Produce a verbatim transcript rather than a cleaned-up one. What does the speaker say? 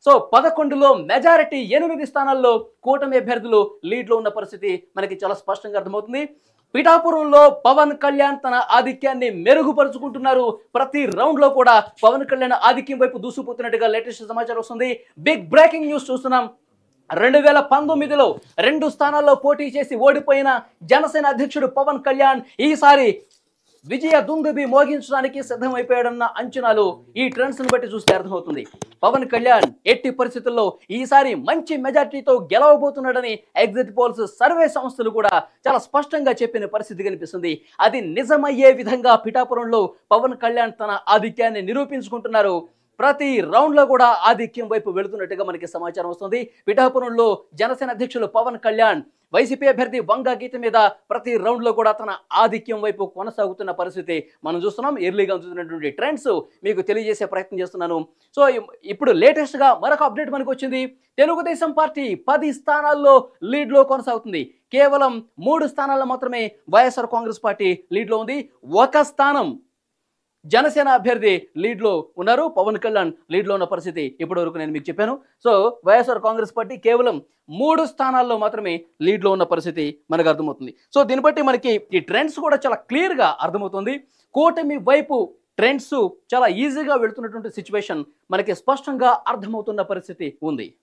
So పదకొండులో majority ఎనిమిది స్థానాల్లో కూటమి అభ్యర్థులు లీడ్లో ఉన్న పరిస్థితి మనకి చాలా స్పష్టంగా అర్థమవుతుంది. పిఠాపురంలో పవన్ కళ్యాణ్ తన ఆధిక్యాన్ని మెరుగుపరుచుకుంటున్నారు. ప్రతి రౌండ్ లో కూడా పవన్ కళ్యాణ్ ఆధిక్యం వైపు దూసుకుపోతున్నట్టుగా లేటెస్ట్ సమాచారం వస్తుంది. బిగ్ బ్రేకింగ్ న్యూస్ చూస్తున్నాం. రెండు వేల పంతొమ్మిదిలో రెండు స్థానాల్లో పోటీ చేసి ఓడిపోయిన జనసేన అధ్యక్షుడు పవన్ కళ్యాణ్ ఈసారి విజయ దుందుబి మోగించడానికి సిద్ధమైపోయాడన్న అంచనాలు ఈ ట్రెండ్స్ ను బట్టి చూస్తే అర్థమవుతుంది. పవన్ కళ్యాణ్ ఎట్టి పరిస్థితుల్లో ఈసారి మంచి మెజార్టీతో గెలవబోతున్నాడని ఎగ్జిట్ పోల్స్ సర్వే సంస్థలు కూడా చాలా స్పష్టంగా చెప్పిన పరిస్థితి కనిపిస్తుంది. అది నిజమయ్యే విధంగా పిఠాపురంలో పవన్ కళ్యాణ్ తన ఆధిక్యాన్ని నిరూపించుకుంటున్నారు. ప్రతి రౌండ్ లో కూడా ఆధిక్యం వైపు వెళుతున్నట్టుగా మనకి సమాచారం వస్తుంది. పిఠాపురంలో జనసేన అధ్యక్షులు పవన్ కళ్యాణ్ వైసీపీ అభ్యర్థి వంగ గీత మీద ప్రతి రౌండ్ లో కూడా తన ఆధిక్యం వైపు కొనసాగుతున్న పరిస్థితి మనం చూస్తున్నాం. ఎర్లీగా చూస్తున్నటువంటి ట్రెండ్స్ మీకు తెలియజేసే ప్రయత్నం చేస్తున్నాను. సో ఇప్పుడు లేటెస్ట్ గా మరొక అప్డేట్ మనకు వచ్చింది. తెలుగుదేశం పార్టీ పది స్థానాల్లో లీడ్ లో కొనసాగుతుంది. కేవలం మూడు స్థానాల్లో మాత్రమే వైఎస్ఆర్ కాంగ్రెస్ పార్టీ లీడ్ లో ఉంది. ఒక స్థానం జనసేన అభ్యర్థి లీడ్ లో ఉన్నారు. పవన్ కళ్యాణ్ లీడ్ లో ఉన్న పరిస్థితి ఇప్పటి వరకు నేను మీకు చెప్పాను. సో వైఎస్ఆర్ కాంగ్రెస్ పార్టీ కేవలం మూడు స్థానాల్లో మాత్రమే లీడ్ లో ఉన్న పరిస్థితి మనకు అర్థమవుతుంది. సో దీన్ని బట్టి మనకి ఈ ట్రెండ్స్ కూడా చాలా క్లియర్ గా అర్థమవుతుంది. కూటమి వైపు ట్రెండ్స్ చాలా ఈజీగా వెళుతున్నటువంటి సిచ్యువేషన్ మనకి స్పష్టంగా అర్థమవుతున్న పరిస్థితి ఉంది.